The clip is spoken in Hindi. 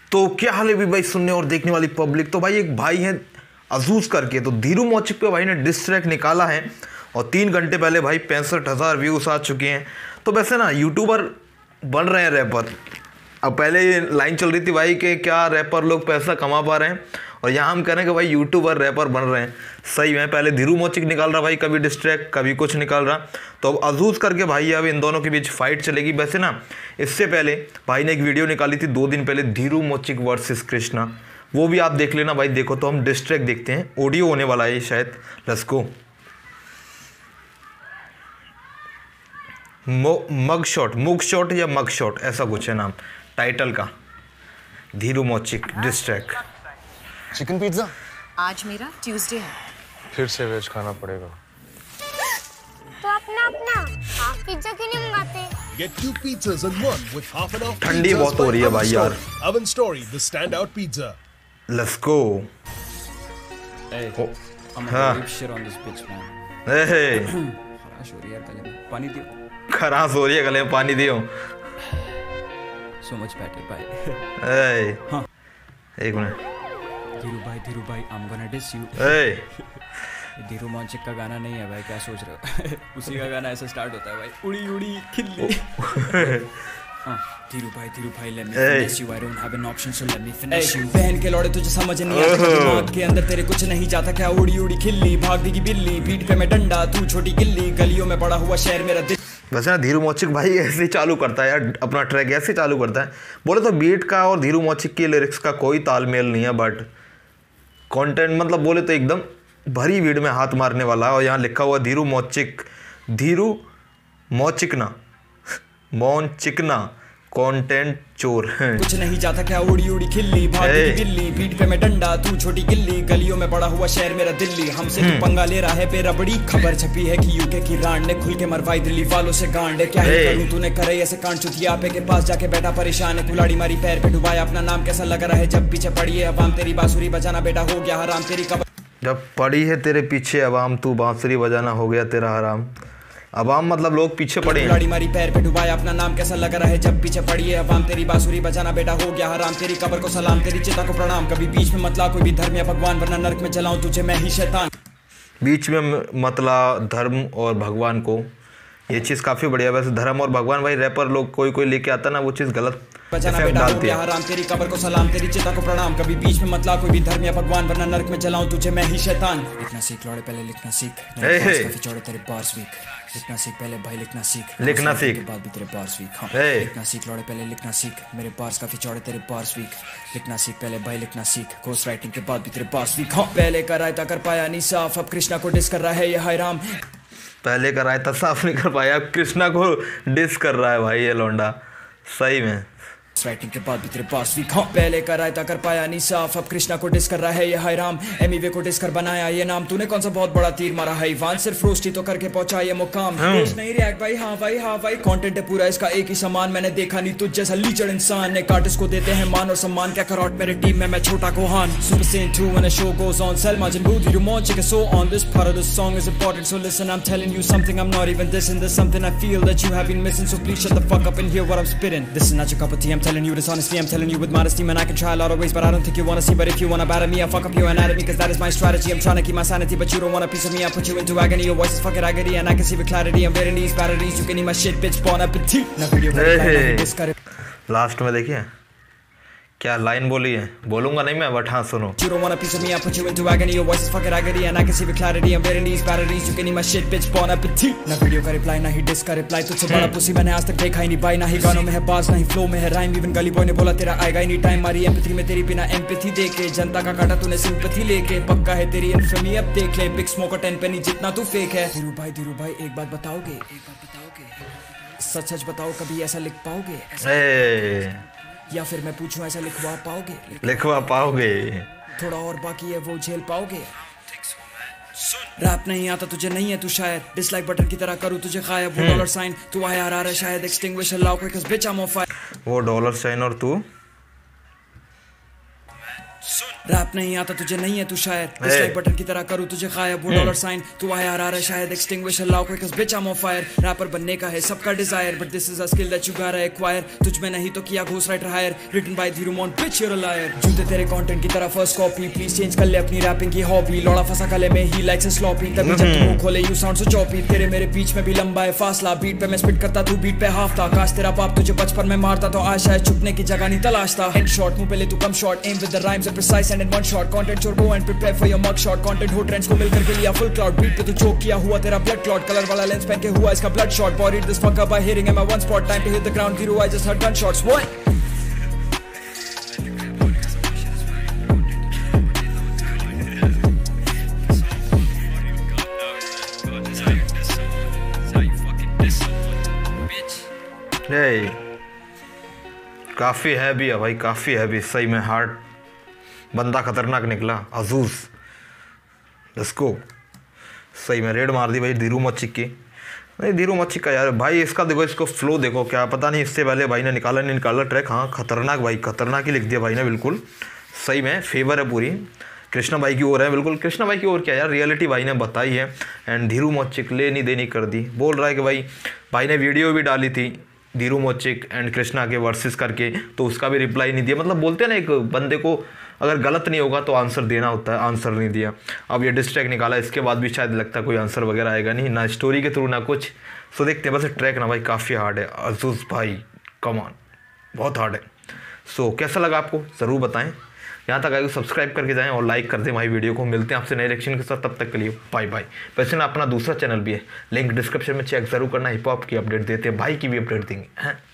तो क्या हाल है भी भाई सुनने और देखने वाली पब्लिक। तो भाई एक भाई हैं अजूज करके, तो धीरू मौचिक पे भाई ने डिस ट्रैक निकाला है और 3 घंटे पहले भाई 65,000 व्यूज़ आ चुके हैं। तो वैसे ना यूट्यूबर बन रहे हैं रैपर। अब पहले ये लाइन चल रही थी भाई कि क्या रैपर लोग पैसा कमा पा रहे हैं, और यहाँ हम कह रहे हैं कि भाई यूट्यूबर रैपर बन रहे हैं। सही में पहले धीरू मौचिक निकाल रहा भाई, कभी डिस ट्रैक कभी कुछ निकाल रहा। तो अब अजूज करके भाई अब इन दोनों के बीच फाइट चलेगी। वैसे ना इससे पहले भाई ने एक वीडियो निकाली थी 2 दिन पहले, धीरू मौचिक वर्सेस कृष्णा, वो भी आप देख लेना भाई। देखो तो हम डिस ट्रैक देखते हैं, ऑडियो होने वाला है शायद। Let's go. मुग शॉट या मग शॉट ऐसा कुछ है नाम टाइटल का। Dhiru Mauchik diss track. Chicken pizza आज मेरा ट्यूसडे है, फिर से वेज खाना पड़ेगा। तो अपना हाफ पिज्जा क्यों नहीं मंगाते? Get 2 pizzas in one with half an hour. ठंडी बहुत हो रही है भाई यार। Oven Story, the standout pizza. Let's go. Hey, I'm हाँ। a shit on this bitch man. खराश हो रही है यार गले में, पानी दियो। खराश हो रही है गले में, पानी दियो। So much better, bye. हाँ। एक मिनट। धीरू भाई, I'm gonna diss you. Dhiru मौचिक का गाना नहीं है भाई, क्या सोच रहे हो? उसी का गाना ऐसा स्टार्ट होता है भाई, उड़ी उड़ी खिल्ली। धीरू भाई let me finish you, I don't have an option so let me finish you. बहन के लौड़े तुझे समझ नहीं आता, दिमाग के अंदर तेरे कुछ नहीं जाता क्या? उड़ी उड़ी खिल्ली, भाग देगी बिल्ली, पीठ पे मैं डंडा, तू छोटी गिल्ली, गलियों में पड़ा हुआ शहर मेरा दिल। वैसे ना धीरू मौचिक भाई ऐसे ही चालू करता है यार अपना ट्रैक, ऐसे चालू करता है। बोले तो बीट का और धीरू मौचिक की लिरिक्स का कोई तालमेल नहीं है, बट कंटेंट मतलब बोले तो एकदम भरी भीड़ में हाथ मारने वाला। और यहाँ लिखा हुआ धीरू मौचिकना कंटेंट चोर। कुछ नहीं जाता क्या? उड़ी उड़ी खिल्ली, भाग देगी बिल्ली, पीठ पे मैं डंडा, तू छोटी गिल्ली, गलियों में पड़ा हुआ शहर मेरा दिल्ली। हमसे तू पंगा ले रहा है बेरबड़ी, खबर छपी है कि यूके की रांड ने खुल के मरवाई दिल्ली वालों से गांड। क्या ही करूं, तूने करे ऐसे कांड, चुतिया पे के पास जाके बैठा परेशान है, कुलाड़ी मारी पैर पे डुबाया अपना नाम, कैसा लग रहा है जब पीछे पड़ी है अवाम तेरी बांसुरी बजाना, बेटा हो गया हराम तेरी कबर। जब पड़ी है तेरे पीछे अवाम, तू बांसुरी बजाना हो गया तेरा हराम। अवाम मतलब लोग पीछे पड़े हैं। कुलाड़ी मारी पैर पे डुबाया अपना नाम, कैसा लग रहा है जब पीछे पड़ी है अवाम तेरी बांसुरी बजाना, बेटा हो गया हराम तेरी कबर को सलाम, तेरी चिता को प्रणाम। कभी बीच में मतला कोई भी धर्म या भगवान, वरना नरक में जलाऊं तुझे मैं ही शैतान। बीच में मतला धर्म और भगवान को, ये चीज़ काफ़ी बढ़िया। वैसे धर्म और भगवान भाई रैपर लोग कोई लेके आता ना, वो चीज़ गलत बचाना बेटा हो गया हराम तेरी कबर को सलाम, तेरी चिता को प्रणाम। कभी बीच में मतला कोई भी धर्म या भगवान, वरना नरक में जलाऊं तुझे मैं ही शैतान। लिखना सीख लौड़े पहले लिखना सीख, काफी चौड़े तेरे बार्स वीक। लिखना सीख पहले भाई लिखना सीख, लिखना सीख के बाद भी तेरे बार्स वीक। हाँ लिखना सीख लौड़े पहले लिखना सीख, मेरे बार्स काफी चौड़े तेरे बार्स वीक। लिखना सीख पहले भाई लिखना सीख, घोस्ट राइटिंग के बाद भी तेरे बार्स वीक। हाँ पहले का रायता कर पाया नहीं साफ, अब कृष्णा को डिस कर रहा है ये हाय राम। पहले का रायता साफ नहीं कर पाया, अब कृष्णा को डिस कर रहा है भाई ये लौंडा। सही में राइटिंग के बाद भी तेरे पास वीक। हाँ पहले का रायता कर पाया नहीं साफ, अब कृष्णा को डिस कर रहा है ये हाय राम। एमिवे को डिस कर बनाया ये नाम, तूने कौन सा बहुत बड़ा तीर मारा है ईवान, सिर्फ रोस्टी तो करके पहुंचा ये मुकाम। रोज नहीं रिएक्ट भाई, हाँ भाई कंटेंट है पूरा इसका एक ही समान, मैंने देखा नहीं तुझ जैसा लीचड़ इंसान। एक आर्टिस्ट को देते हैं मान और सम्मान, क्या करौट मेरे टीम में मैं छोटा कोहान। सुपर सेन 2 when a show goes on, Selma Jambu, Dhीरू Mauchik is so on. This part of the song is important, so listen, I'm telling you something I'm not even dissing. There's something I feel that you have been missing, so please shut the fuck up and hear what I'm spitting. This is not your cup of tea, I'm telling you this honestly, I'm telling you with modesty, man, I can try a lot of ways, but I don't think you wanna see. But if you wanna batter me, I'll fuck up your anatomy, cause that is my strategy. I'm trying to keep my sanity, but you don't want a piece of me, I'll put you into agony. Your voice is fucking agony, and I can see with clarity. I'm wearing these batteries, you can eat my shit, bitch, bon appetit. Now video last में देखिए क्या लाइन बोली है, बोलूंगा नहीं मैं, बट हाँ सुनो। You don't want a piece of me, I put you into agony. Your voice is fucking agony, and I can see with clarity. I'm wearing these batteries, you can eat my shit, bitch, bon appetit. ना वीडियो का रिप्लाई, ना ही डिस का रिप्लाई, तुझसे बड़ा पुसी मैंने आज तक देखा ही नहीं भाई। ना ही गानों में है बाज, ना ही फ्लो में है राइम, इवन गली बॉय ने बोला तेरा आएगा ही नहीं टाइम। मारी एम्पैथी में तेरी बिना एम्पैथी देके, जनता का काटा तूने सिंपैथी लेके, पक्का है तेरी इन्फेमी अब देख ले। बिग स्मोक और 10 पेनी जितना तू फेक है। धीरू भाई एक बात बताओगे, सच बताओ कभी ऐसा लिख पाओगे, या फिर मैं पूछूं ऐसा लिखवा पाओगे? थोड़ा और बाकी है वो झेल पाओगे? रैप नहीं आता तुझे, नहीं है तू शायद, डिसलाइक बटन की तरह करूं तुझे गायब। वो डॉलर साइन तू आया आ रहा है शायद, extinguish allow quick bitch I am on fire. वो डॉलर साइन और तू रैप नहीं आता तुझे नहीं है तू शायर डिसलाइक बटन की तरह करूँ तुझे गायब वो डॉलर साइन तू आया आ रहा है शायद extinguish allow quick bitch I am on fire rapper बनने का है सबका desire but this is a skill that you gotta acquire तुझ में नहीं तो किया ghost writer hire written by Dhiru Mon bitch you are a liar जूते तेरे कंटेंट की तरह फर्स्ट कॉपी प्लीज चेंज कर ले अपनी रैपिंग की हॉबी लौड़ा फंसा गले में ही लाइक्स अ स्लॉपी तभी जब तू मुंह खोले यू साउंड सो चॉपी तेरे मेरे बीच में भी लंबा है फासला बीट पे मैं स्पिट करता तू बीट पे हाफ था काश तेरा बाप तुझे बचपन में मारता तो आज शायद छुपने की जगह नहीं तलाशता हेड शॉट मुंह पे ले तू कम shot am with the rhymes and precise and in one shot content चोर go and prepare for your mug shot content हो ट्रेंड्स को मिलकर के लिया फुल क्लाउड बीट पे तू चोक किया हुआ तेरा ब्लड क्लॉट कलर वाला लेंस पहन के हुआ इसका blood shot bodied this fuck up by hitting M one spot time to hit the ground hero I just heard gun shots what काफ़ी हैवी है भाई, काफ़ी हैवी सही में। हार्ड बंदा खतरनाक निकला अजूज, इसको सही में रेड मार दी भाई धीरू मौचिक की। नहीं धीरू मौचिक का यार भाई, इसका देखो, इसको फ्लो देखो, क्या पता नहीं इससे पहले भाई ने निकाला नहीं निकाला ट्रैक। हाँ खतरनाक भाई, खतरनाक ही लिख दिया भाई ने, बिल्कुल सही में फेवर है पूरी कृष्णा भाई की ओर है, बिल्कुल कृष्णा भाई की ओर। क्या यार रियलिटी भाई ने बताई है। एंड धीरू मौचिक लेनी देनी कर दी, बोल रहा है कि भाई ने वीडियो भी डाली थी धीरू मौचिक एंड कृष्णा के वर्सेस करके, तो उसका भी रिप्लाई नहीं दिया। मतलब बोलते हैं ना एक बंदे को अगर गलत नहीं होगा तो आंसर देना होता है, आंसर नहीं दिया। अब ये डिस ट्रैक निकाला, इसके बाद भी शायद लगता है कोई आंसर वगैरह आएगा नहीं, ना स्टोरी के थ्रू ना कुछ। सो देखते हैं, बस ट्रैक ना भाई काफ़ी हार्ड है अजूज भाई, कमान बहुत हार्ड है। सो कैसा लगा आपको ज़रूर बताएं। यहाँ तक आए सब्सक्राइब करके जाएं और लाइक कर दें भाई वीडियो को। मिलते हैं आपसे नए रिएक्शन के साथ, तब तक के लिए बाय बाय। वैसे ना अपना दूसरा चैनल भी है, लिंक डिस्क्रिप्शन में चेक जरूर करना। हिप हॉप की अपडेट देते हैं, भाई की भी अपडेट देंगे हैं।